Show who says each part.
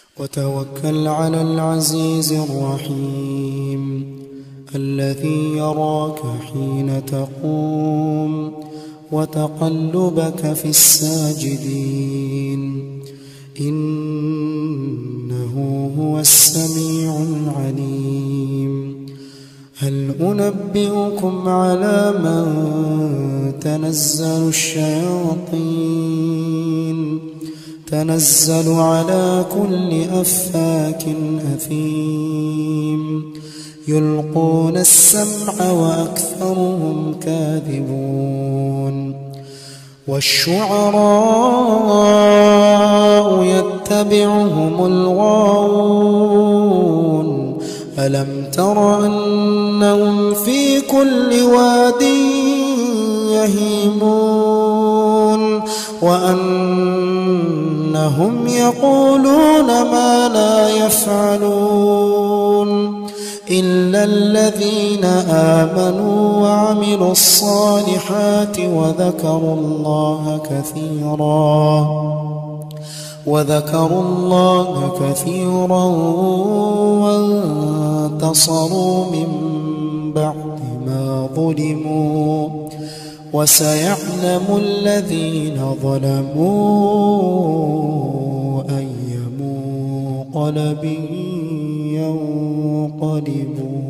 Speaker 1: وتوكل على العزيز الرحيم الذي يراك حين تقوم وتقلبك في الساجدين إنه هو السميع العليم. هل أنبئكم على من تنزل الشياطين تنزل على كل أفاك أثيم يلقون السمع وأكثرهم كاذبون. والشعراء يتبعهم الغاوون ألم تر أنهم في كل واد يهيمون وأنهم يقولون ما لا يفعلون إلا الذين آمنوا وعملوا الصالحات وذكروا الله كثيرا وانتصروا من بعد ما ظلموا وسيعلم الذين ظلموا أي منقلب ينقلبون.